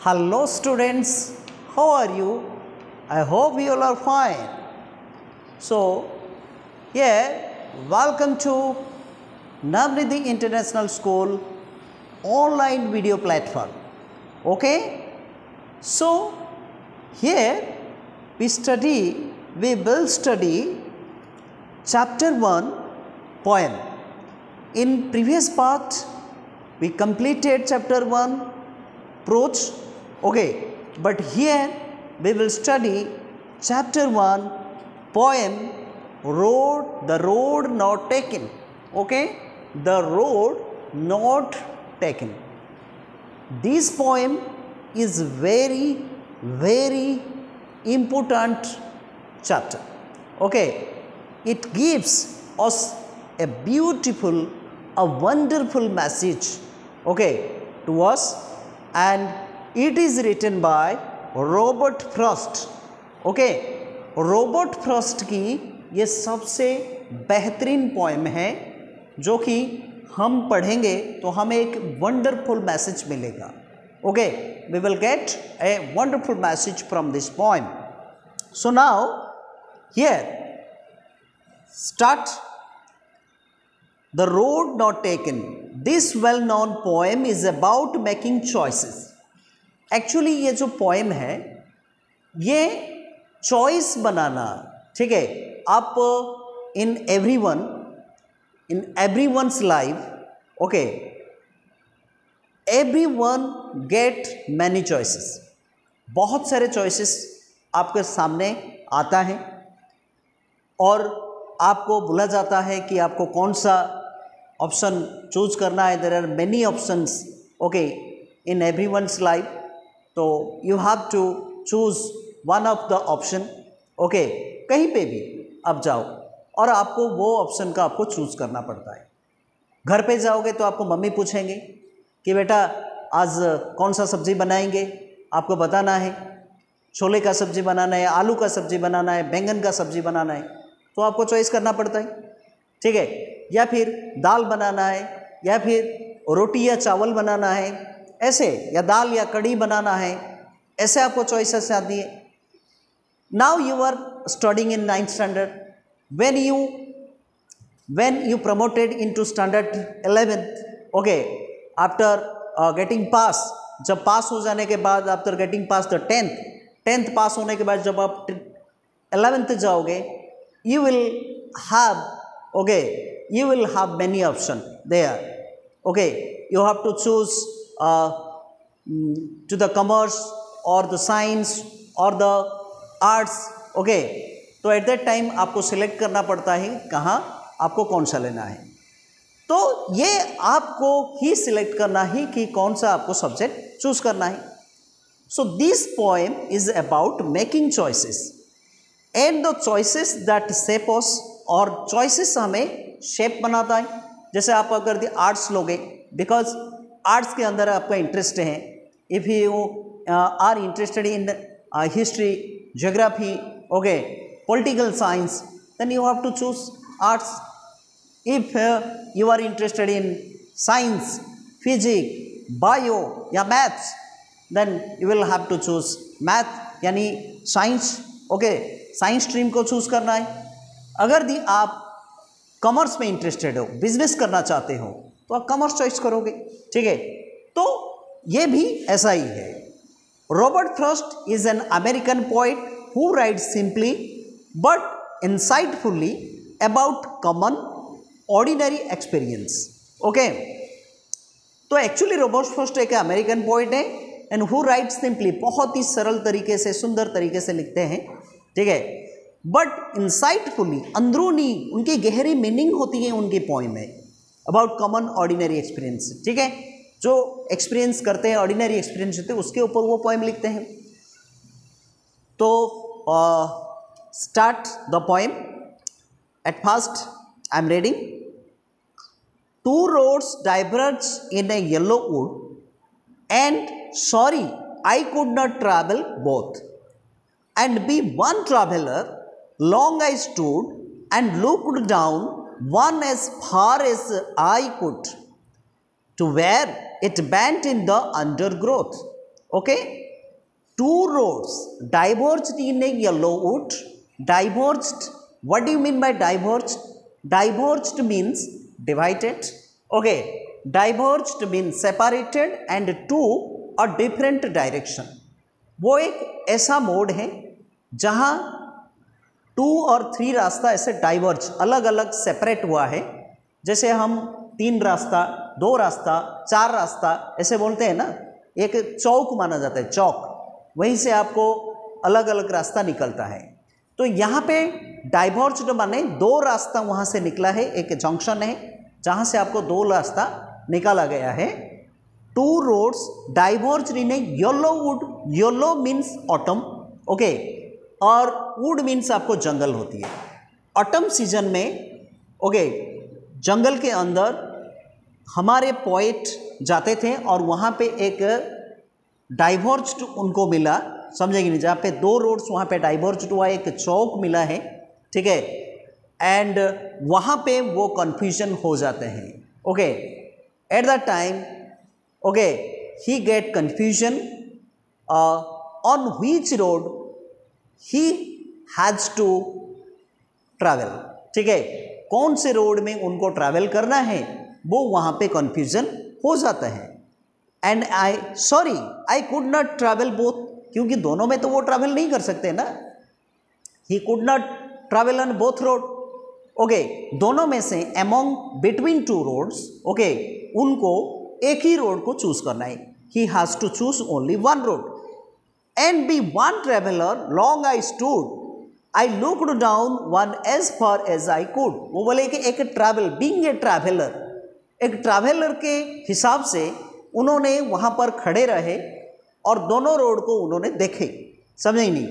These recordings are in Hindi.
Hello students, how are you? I hope you all are fine. So, here, welcome to Navnidhi International School online video platform. Okay? So, here we will study chapter 1 poem. In previous part, we completed chapter 1 prose. Okay, but here we will study chapter 1 poem the road not taken. Okay, the road not taken. This poem is very important chapter. Okay, it gives us a beautiful, a wonderful message, okay, to us, and it is written by Robert Frost. Okay, Robert Frost की ये सबसे बेहतरीन पोएम है जो कि हम पढ़ेंगे तो हमें एक वंडरफुल मैसेज मिलेगा. Okay, we will get a wonderful message from this poem. So now here start the road not taken. This well known poem is about making choices. Actually ये जो पोएम है ये चॉइस बनाना, ठीक है. आप in everyone's life, okay, everyone get many choices. बहुत सारे चॉइसेस आपके सामने आता है और आपको बोला जाता है कि आपको कौन सा ऑप्शन चूज करना है. There are many options, okay, in everyone's life. तो you have to choose one of the option. Okay, कहीं पे भी आप जाओ और आपको वो ऑप्शन का आपको चूज करना पड़ता है. घर पे जाओगे तो आपको मम्मी पूछेंगे कि बेटा आज कौन सा सब्जी बनाएंगे, आपको बताना है. छोले का सब्जी बनाना है, आलू का सब्जी बनाना है, बैंगन का सब्जी बनाना है, तो आपको चॉइस करना पड़ता है, ठीक है. या फिर दाल बनाना है, या फिर रोटी या चावल बनाना है, ऐसे, या दाल या कढ़ी बनाना है, ऐसे आपको चॉइसेस आती है. Now you are studying in 9th standard. when you promoted into standard 11th, okay, after getting pass, जब पास हो जाने के बाद, after getting pass the 10th pass होने के बाद जब आप 11th जाओगे, you will have, okay, you will have many option there. Okay, you have to choose to the commerce or the science or the arts. okay, तो एट दैट टाइम आपको सिलेक्ट करना पड़ता है कहाँ आपको कौन सा लेना है. तो ये आपको ही सिलेक्ट करना ही कि कौन सा आपको सब्जेक्ट चूज करना है. So this poem is about making choices and the choices that shape us. और चॉइसेस हमें शेप बनाता है. जैसे आप अगर आर्ट्स लोगे, बिकॉज आर्ट्स के अंदर आपका इंटरेस्ट है. If you are interested in history, geography, okay, political science, then you have to choose arts. If you are interested in science, physics, bio या maths, then you will have to choose math, यानी साइंस. ओके, साइंस स्ट्रीम को चूज करना है. अगर आप कॉमर्स में इंटरेस्टेड हो, बिजनेस करना चाहते हो, तो आप कॉमर्स चॉइस करोगे, ठीक है. तो ये भी ऐसा ही है. Robert Frost is an American poet who write simply but insightfully about common ordinary experience. Okay, तो एक्चुअली रॉबर्ट फ्रॉस्ट एक अमेरिकन पोएट है एंड हु राइट सिंपली, बहुत ही सरल तरीके से, सुंदर तरीके से लिखते हैं, ठीक है. बट इंसाइटफुली, अंदरूनी उनकी गहरी मीनिंग होती है उनकी पोएम में, अबाउट कॉमन ऑर्डिनरी एक्सपीरियंस, ठीक है. जो एक्सपीरियंस करते हैं, ऑर्डिनरी एक्सपीरियंस होते हैं, उसके ऊपर वो पोएम लिखते हैं. तो start the poem. At first I am reading. Two roads diverge in a yellow wood, and sorry I could not travel both, and be one traveler. Long I stood and looked down, one as far as I could, to where it bent in the undergrowth. Okay, two roads diverged in a yellow wood. Diverged, what do you mean by diverged? Diverged means divided. Okay, diverged means separated and to a different direction. वो एक ऐसा मोड है जहाँ 2 और 3 रास्ता ऐसे डाइवर्ज अलग अलग सेपरेट हुआ है। जैसे हम 3 रास्ता, 2 रास्ता, 4 रास्ता ऐसे बोलते हैं ना, एक चौक माना जाता है, चौक, वहीं से आपको अलग अलग रास्ता निकलता है। तो यहाँ पे डाइवर्ज्ड माने 2 रास्ता वहाँ से निकला है, एक जंक्शन है जहाँ से आपको 2 रास्ता निकाला गया है। 2 roads diverged in a yellow wood. Yellow means autumn, okay, और wood means आपको जंगल होती है। ऑटम सीजन में, ओके, जंगल के अंदर हमारे पोएट जाते थे और वहाँ पे एक डाइवर्ज्ड उनको मिला, समझेंगे नहीं, जहाँ पे 2 रोड्स वहाँ पे डाइवर्ज्ड हुआ, एक चौक मिला है, ठीक है, एंड वहाँ पे वो कन्फ्यूजन हो जाते हैं। Okay, at the time, okay, he get confusion on which road he has to travel, ठीक है, कौन से रोड में उनको ट्रैवल करना है वो वहाँ पे कन्फ्यूजन हो जाता है। And I could not travel both, क्योंकि दोनों में तो वो ट्रैवल नहीं कर सकते ना। He could not travel on both road, okay, दोनों में से अमोंग बिटवीन 2 रोड्स, ओके, उनको एक ही रोड को चूज करना है। He has to choose only 1 road and be 1 traveller long I stood, I looked down one as far as I could. वो बोले कि एक ट्रैवल, बीइंग ए ट्रैवलर, एक ट्रैवलर के हिसाब से उन्होंने वहाँ पर खड़े रहे और दोनों रोड को उन्होंने देखे, समझे नहीं।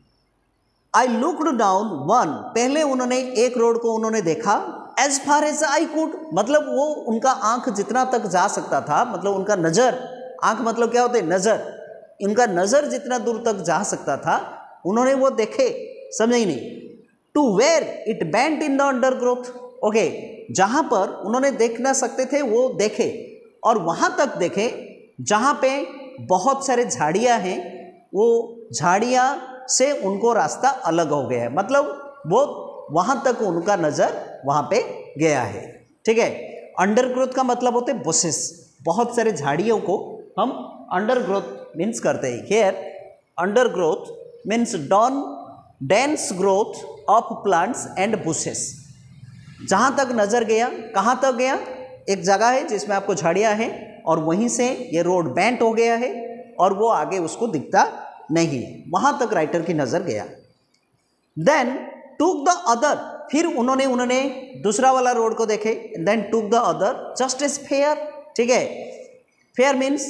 आई लुक्ड डाउन वन, पहले उन्होंने एक रोड को उन्होंने देखा, as far as I could, मतलब वो उनका आंख जितना तक जा सकता था, मतलब उनका नज़र, आंख मतलब क्या होता है, नज़र, उनका नज़र जितना दूर तक जा सकता था उन्होंने वो देखे, समझे ही नहीं। To where it bent in the undergrowth, okay, जहाँ पर उन्होंने देख ना सकते थे वो देखे, और वहाँ तक देखे जहाँ पे बहुत सारे झाड़ियाँ हैं, वो झाड़ियाँ से उनको रास्ता अलग हो गया है, मतलब वो वहाँ तक उनका नज़र वहाँ पे गया है, ठीक है। अंडरग्रोथ का मतलब होते हैं बुशेस, बहुत सारे झाड़ियों को हम अंडरग्रोथ मीन्स करते हैं। Here undergrowth means dense growth of plants and bushes. जहाँ तक नज़र गया, कहाँ तक गया, एक जगह है जिसमें आपको झाड़ियाँ हैं और वहीं से ये रोड बेंट हो गया है और वो आगे उसको दिखता नहीं, वहाँ तक राइटर की नज़र गया। देन टूक द अदर, फिर उन्होंने दूसरा वाला रोड को देखे, then took the other just as fair, ठीक है, fair means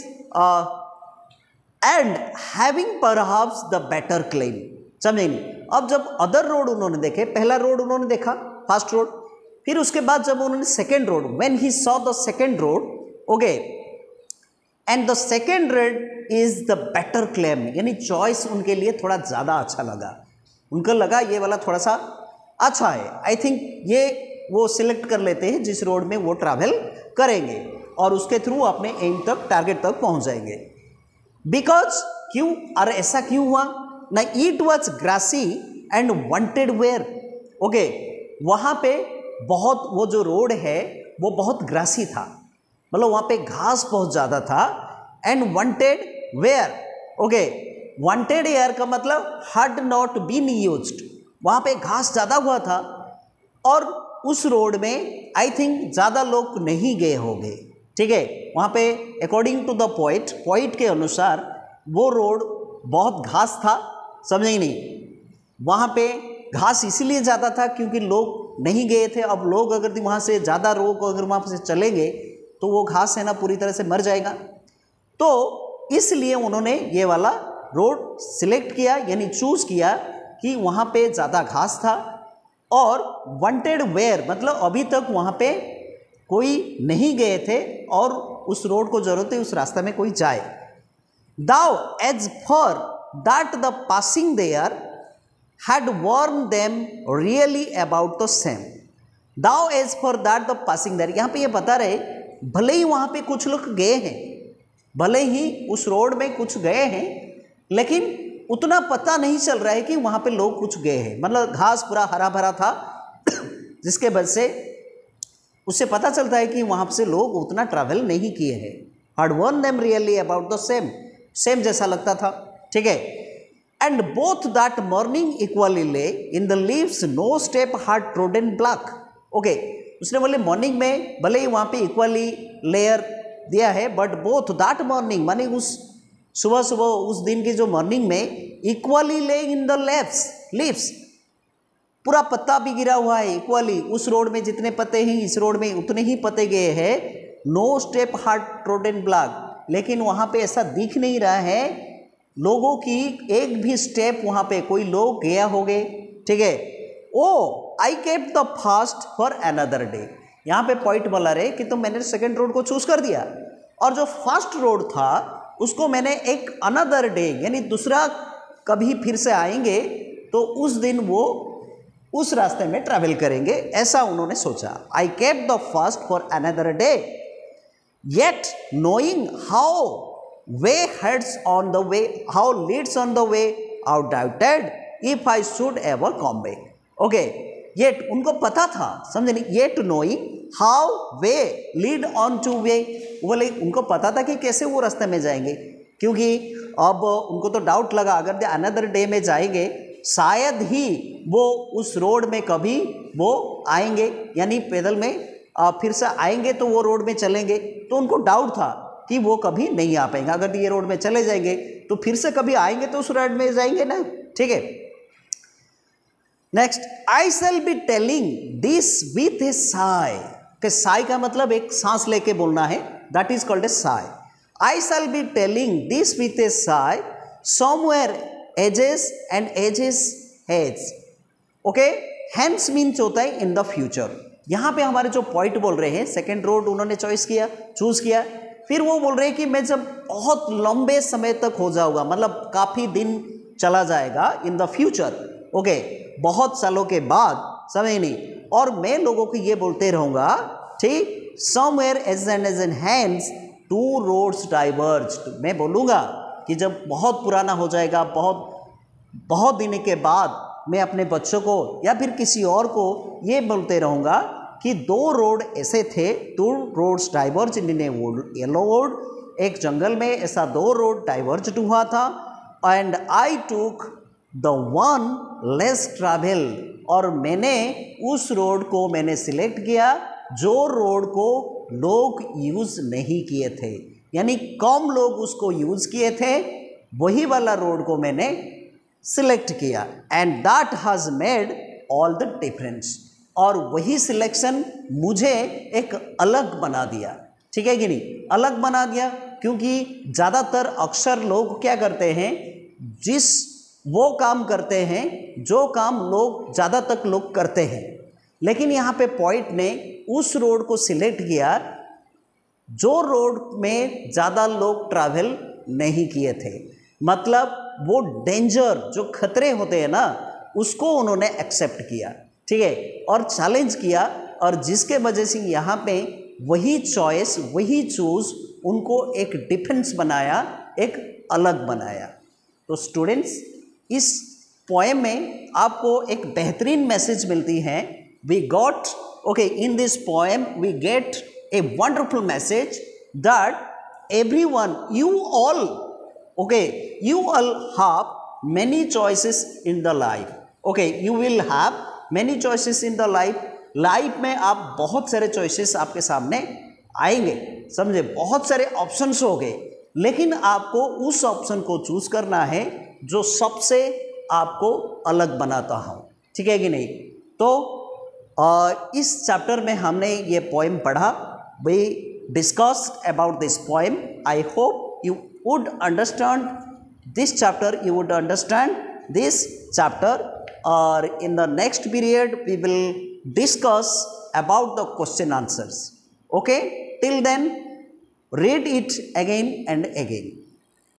and having perhaps the better claim, समझे नहीं। अब जब अदर रोड उन्होंने देखे, पहला रोड उन्होंने देखा, फर्स्ट रोड, फिर उसके बाद जब उन्होंने second road, when he saw the second road, okay, and the second road is the better claim, यानी चॉइस उनके लिए थोड़ा ज़्यादा अच्छा लगा, उनको लगा ये वाला थोड़ा सा अच्छा है, आई थिंक ये वो सिलेक्ट कर लेते हैं जिस रोड में वो ट्रैवल करेंगे और उसके थ्रू अपने एम तक, टारगेट तक पहुंच जाएंगे। बिकॉज क्यों, अरे ऐसा क्यों हुआ ना, it was grassy and wanted wear, okay, वहाँ पे बहुत, वो जो रोड है वो बहुत ग्रासी था, मतलब वहाँ पे घास बहुत ज़्यादा था, and wanted wear, okay, wanted air का मतलब हैड नॉट बीन यूज्ड, वहाँ पे घास ज़्यादा हुआ था और उस रोड में आई थिंक ज़्यादा लोग नहीं गए होंगे, ठीक है, वहाँ पे अकॉर्डिंग टू द पोइट के अनुसार वो रोड बहुत घास था, समझे ही नहीं, वहाँ पे घास इसीलिए ज़्यादा था क्योंकि लोग नहीं गए थे। अब लोग अगर वहाँ से ज़्यादा लोग अगर वहाँ से चलेंगे तो वो घास है ना पूरी तरह से मर जाएगा, तो इसलिए उन्होंने ये वाला रोड सिलेक्ट किया, यानी चूज़ किया कि वहाँ पे ज़्यादा घास था, और वांटेड वेयर मतलब अभी तक वहाँ पे कोई नहीं गए थे और उस रोड को जरूरत है उस रास्ते में कोई जाए। Though as for that the passing there had worn them really about the same, though as for that the passing there, यहाँ पे ये बता रहे भले ही वहाँ पे कुछ लोग गए हैं भले ही उस रोड में कुछ गए हैं लेकिन उतना पता नहीं चल रहा है कि वहाँ पे लोग कुछ गए हैं, मतलब घास पूरा हरा भरा था जिसके वजह से उससे पता चलता है कि वहाँ से लोग उतना ट्रैवल नहीं किए हैं। had warned them really about the same जैसा लगता था, ठीक है। And both that morning equally lay in the leaves, no step had trodden black. Okay, उसने बोले मॉर्निंग में भले ही वहाँ पे इक्वली लेयर दिया है, बट बोथ दैट मॉर्निंग माने उस सुबह सुबह उस दिन की जो मॉर्निंग में इक्वली ले इन द लीव्स, पूरा पत्ता भी गिरा हुआ है इक्वली। उस रोड में जितने पत्ते हैं इस रोड में उतने ही पत्ते गए हैं। No step had trodden black, लेकिन वहाँ पे ऐसा दिख नहीं रहा है लोगों की एक भी स्टेप वहाँ पे कोई लोग गया होंगे, ठीक है। Oh I kept the first for another day, यहाँ पे पॉइंट बोला रहे कि तो मैंने सेकेंड रोड को चूज कर दिया और जो फर्स्ट रोड था उसको मैंने एक अनदर डे यानी दूसरा कभी फिर से आएंगे तो उस दिन वो उस रास्ते में ट्रैवल करेंगे, ऐसा उन्होंने सोचा। I kept the first for another day yet knowing how way heads on the way, how leads on the way, out doubted if I should ever come back. Okay, yet उनको पता था, समझे नहीं, yet knowing how way lead on to way, बोले उनको पता था कि कैसे वो रास्ते में जाएंगे, क्योंकि अब उनको तो डाउट लगा अगर अनदर डे में जाएंगे शायद ही वो उस रोड में कभी वो आएंगे, यानी पैदल में फिर से आएंगे तो वो रोड में चलेंगे, तो उनको डाउट था कि वो कभी नहीं आ पाएंगे। अगर ये रोड में चले जाएंगे तो फिर से कभी आएंगे तो उस रोड में जाएंगे ना, ठीक है। Next, I shall be telling this with a sigh, के साई का मतलब एक सांस लेके बोलना है, that is called a sigh. I shall be telling this with a sigh somewhere ages and ages hence. Okay, hence means होता है इन द फ्यूचर। यहाँ पे हमारे जो पॉइंट बोल रहे हैं, सेकेंड रोड उन्होंने चॉइस किया, चूज किया, फिर वो बोल रहे हैं कि मैं जब बहुत लंबे समय तक हो जाऊंगा, मतलब काफी दिन चला जाएगा इन द फ्यूचर, ओके, बहुत सालों के बाद, समझ नहीं, और मैं लोगों को ये बोलते रहूंगा, ठीक, somewhere age and hence two roads diverged, मैं बोलूंगा कि जब बहुत पुराना हो जाएगा, बहुत दिन के बाद मैं अपने बच्चों को या फिर किसी और को ये बोलते रहूँगा कि दो रोड ऐसे थे, two roads diverge in a yellow road, एक जंगल में ऐसा दो रोड डाइवर्ज हुआ था, and I took the one less travel, और मैंने उस रोड को मैंने सिलेक्ट किया जो रोड को लोग यूज़ नहीं किए थे, यानी कम लोग उसको यूज़ किए थे, वही वाला रोड को मैंने सिलेक्ट किया। And that has made all the difference, और वही सिलेक्शन मुझे एक अलग बना दिया, ठीक है कि नहीं, अलग बना दिया, क्योंकि ज़्यादातर अक्सर लोग क्या करते हैं, जिस वो काम करते हैं जो काम लोग ज़्यादा तक लोग करते हैं, लेकिन यहाँ पे पॉइंट ने उस रोड को सिलेक्ट किया जो रोड में ज़्यादा लोग ट्रैवल नहीं किए थे, मतलब वो डेंजर जो खतरे होते हैं ना उसको उन्होंने एक्सेप्ट किया, ठीक है, और चैलेंज किया, और जिसके वजह से यहाँ पे वही चॉइस, वही चूज उनको एक डिफरेंस बनाया, एक अलग बनाया। तो स्टूडेंट्स, इस पोएम में आपको एक बेहतरीन मैसेज मिलती है। We got, okay, in this poem we get a wonderful message that everyone, you all have many choices in the life, okay, you will have many choices in the life में आप बहुत सारे choices आपके सामने आएंगे, समझे, बहुत सारे ऑप्शंस हो गए, लेकिन आपको उस ऑप्शन को चूज करना है जो सबसे आपको अलग बनाता हो, ठीक है कि नहीं। तो इस चैप्टर में हमने ये पोएम पढ़ा, we discussed about this poem. I hope you would understand this chapter, you would understand this chapter, or in the next period we will discuss about the question answers, okay, till then read it again and again.